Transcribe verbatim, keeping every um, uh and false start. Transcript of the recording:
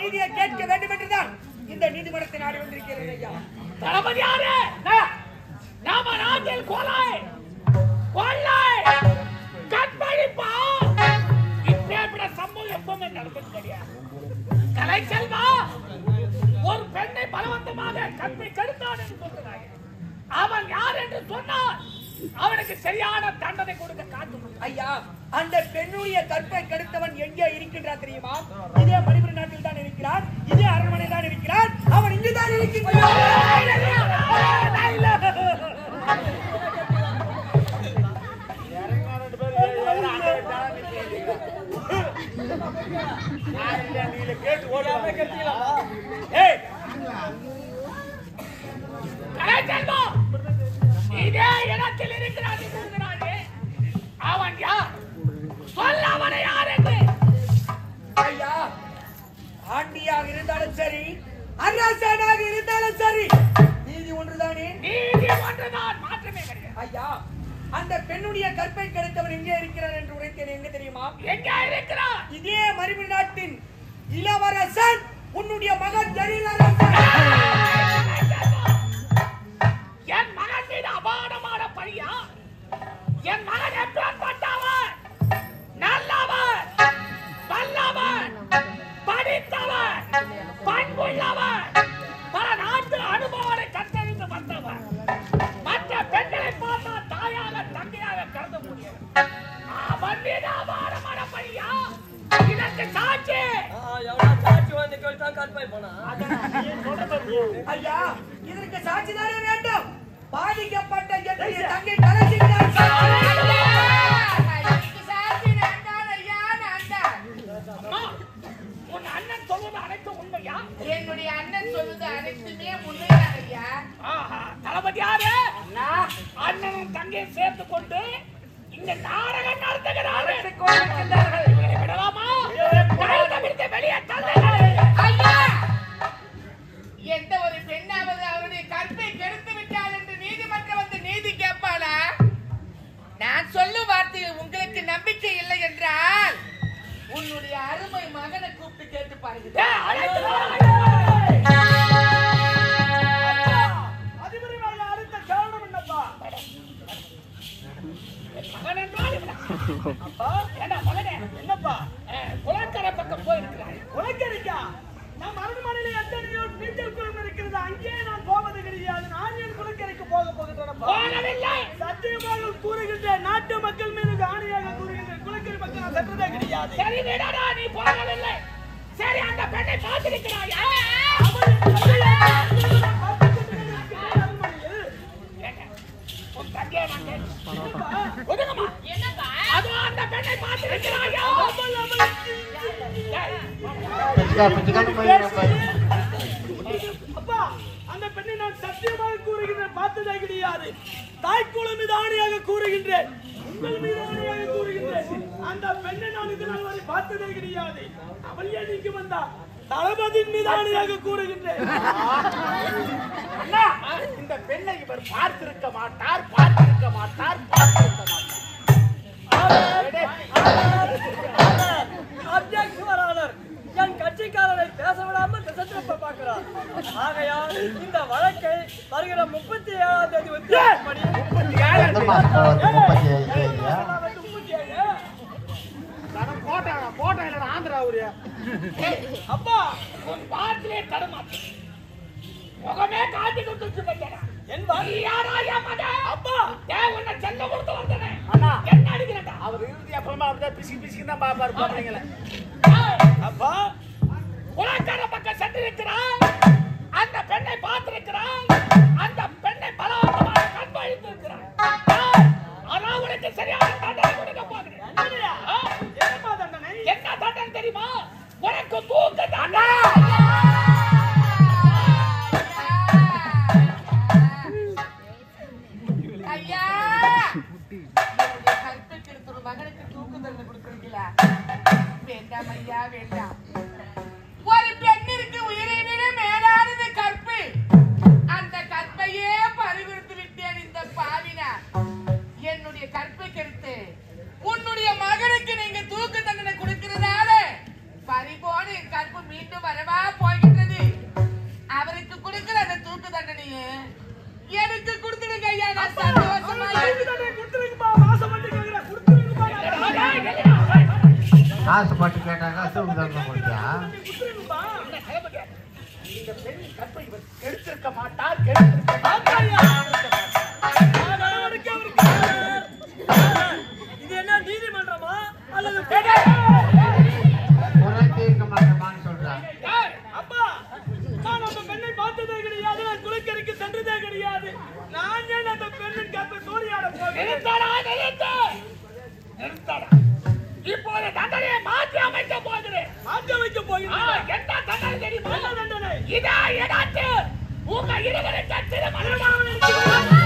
நீதியை கேட்க வேண்டும் என்றுதான் இந்த நீதிமன்றத்தை நாடி வந்திருக்கிறேன் ஐயா. தளபதியாரே, நாம நாட்டில் கொலை கொள்ளை கற்பழிப்பா இப்பேற்பட்ட சம்பவம் எப்பவுமே நடந்தது கிடையாது. கலை செல்வா ஒரு பெண்ணை பலவந்தமாக கற்பை கெடுத்தான் என்று சொல்கிறாய். அவன் யார் என்று சொன்னால் அவனுக்கு சரியான தண்டனை கொடுக்க காத்து ஐயா. அந்த பெண்ணுடைய கற்பை கெடுத்தவன் எங்கே இருக்கின்றான் தெரியுமா? இதே மணிபுரி நாட்டில் தான் இருக்கிறான், இதே அரண்மனை தான் இருக்கிறான். அவன் இங்குதான் இருக்கின்றான். இதே இடத்தில் இருக்கிறான். அவன் யார்? சொல்ல அவனை யார் என்று. ஐயா, ஆண்டியாக இருந்தாலும் சரி, அரசனாக இருந்தாலும் சரி, நீதி ஒன்றுதானே? நீதி ஒன்றுதான், மாற்றமே கிடையாது. ஐயா, அந்த பெண்ணுடைய கற்பை கெடுத்தவன் எங்கே இருக்கிறான் என்று உரைத்தேன். எங்க தெரியுமா? எங்கே இருக்கிறான்? இதே மருமி நாட்டின் இளவரசன் உன்னுடைய மகன் ஜெயலலிதா. என் மகன் மீது அபாரமான பழியா? என் மகன் எப்பேற்பட்டவன்? நல்லவன், வல்லவன், படித்தவன், பண்புள்ளவன், பல நாட்டு அனுபவங்களை கற்றறிந்து வந்தவன். மற்ற பெண்களை பார்த்தா தாயாக தங்கையாக கருத முடியும். அவன் மீது அபாரமான பழியா? இதற்கு சாட்சி ஐயா, இதற்கு சாட்சிதானே வேண்டும். பாதிக்கப்பட்ட என்னுடைய தங்கை கலசிக்கிறார். உன் அண்ணன் சொல்வது அனைத்து உண்மையா? என்னுடைய அண்ணன் சொல்வது அனைத்துமே உண்மைதான் ஐயா. தளபதியாரே, அண்ணனும் தங்கையும் சேர்த்து கொண்டு இங்க நாடகம் நடத்துகிறார்கள். இவர்களை விடலாமா? வெளியே ஐயா, எந்த ஒரு பெண்ணாவது அவருடைய கற்பை கெடுத்து விட்டால் என்று நீதிமன்றம் வந்து நீதி கேட்பாளா? நான் சொல்லும் வார்த்தையில் உங்களுக்கு நம்பிக்கை இல்லை என்றால் உன்னுடைய அருமை மகனை கூப்பிட்டு கேட்டு பாருங்க. அடுத்த காரணம் என்னப்பா? மகன் என்றால் என்னப்பா? குளக்கரை பக்கம் போயிருக்கிறாய். உலகரிக்கா நம் அரண்மனையில் எத்தனையோ நீச்சல் குளம் இருக்கிறது. அங்கே நான் போவது கிடையாது. நான் என் குலக்கரைக்கு போக போகிறேன். சத்தியமாக கூறுகின்ற நாட்டு மக்கள் மீது ஆணையாக கூறுகின்ற குலக்கரை மக்கள் நான் சென்றதே கிடையாது. சரி விடடா, நீ போகவில்லை. சரி, அந்த பெண்ணை பார்த்திருக்கிறாயா? உன் தங்கையை நான் கேட்கிறேன். ஒதுங்கம்மா. என்னப்பா? அதோ அந்த பெண்ணை பார்த்திருக்கிறாயா? அப்பா, அந்த பெண்ணை நான் சத்தியமாக கூறுகின்றேன், பார்த்ததே கிடையாது. தாய்க்குளம் மீது ஆணையாக கூறுகின்றேன், உங்கள் மீது ஆணையாக கூறுகின்றேன், அந்த பெண்ணை நான் இது நாள் வரை பார்த்ததே கிடையாது. அவள் ஏன் இங்கு வந்தா? தளபதியின் மீது ஆணையாக கூறுகின்றேன். அண்ணா, இந்த பெண்ணை இவர் பார்த்திருக்க மாட்டார், பார்த்திருக்க மாட்டார், பார்த்திருக்க மாட்டார். என் கட்சிக்காரரை பேச விடாமல் திசைத்திருப்ப பார்க்கிறார். ஆகையால் இந்த வழக்கை வருகிற முப்பத்தி ஏழாம் தேதி அப்பா உன் பாட்டிலே தடுமாற்று, முகமே காட்டி கொடுத்து என் அப்பா ஏன் உன்னை செல்ல கொடுத்து வந்தனே? என்ன அடிக்கிறா? அவர் இறுதி அப்பமா அப்படியே பிசி பிசிக்கு தான் பாப்பாரு போறீங்களே. அப்பா, உலகர பக்கம் சென்றிருக்கிறான், அந்த பெண்ணை பார்த்திருக்கிறான், அந்த பெண்ணை பலவந்தமாக கற்பழித்து இருக்கிறான். ஆனா உனக்கு சரியான தண்டனை கொடுக்க போகிறேன். என்ன தண்டனை தெரியுமா? உனக்கு தூக்கு தண்டனை. ஐயா, கற்பை ஒரு மகனுக்கு தூக்கு தண்டனை கொடுக்குறீங்களா? வேண்டாம் ஐயா, வேண்டாம். ஒரு பெண்ணிற்கு உயிரை விட மேலானது கற்பு. அந்த கற்பையே பறிகொடுத்து விட்டேன் இந்த பாவினா. என்னுடைய கற்பை கெடுத்து உன்னுடைய மகனுக்கு நீங்க தூக்கு தண்டனை கொடுக்கிறதால பறிபோன என் கற்பை எனக்கு கொடுத்துடுங்க ஐயா நான் சந்தோஷமா கொடுத்துருங்கப்பா மாசம் மட்டும் கேக்குறேன் கொடுத்துருங்கப்பா காசு மட்டும் கேட்டாங்க அசூக்கு தங்க போட்டியா கொடுத்துருங்கப்பா இந்த பெண் கற்பை கெடுத்திருக்க மாட்டார் கெடுத்திருக்க மாட்டார் இது என்ன நீதிமன்றமா அல்லது குறை தீர்க்க மாட்டேமான்னு சொல்றான் அப்பா நான் அந்த பெண்ணை பார்த்ததே கிடையாது நான் குளிக்கரைக்கு சென்றதே கிடையாது நான் ஏன் அந்த பெண்ணின் கற்பை சூரியாட போகிறேன் நிறுத்தடா நிறுத்து நிறுத்தடா இப்போது தண்டனையை மாற்றி அமைக்க போகிறேன் மாற்றி வைக்க ஆ, போகிறேன் என்ன தண்டனை தெரியுமா என்ன தண்டனை இதா எடாச்சு உங்க இருவருக்கு திருமணம் திருமணம்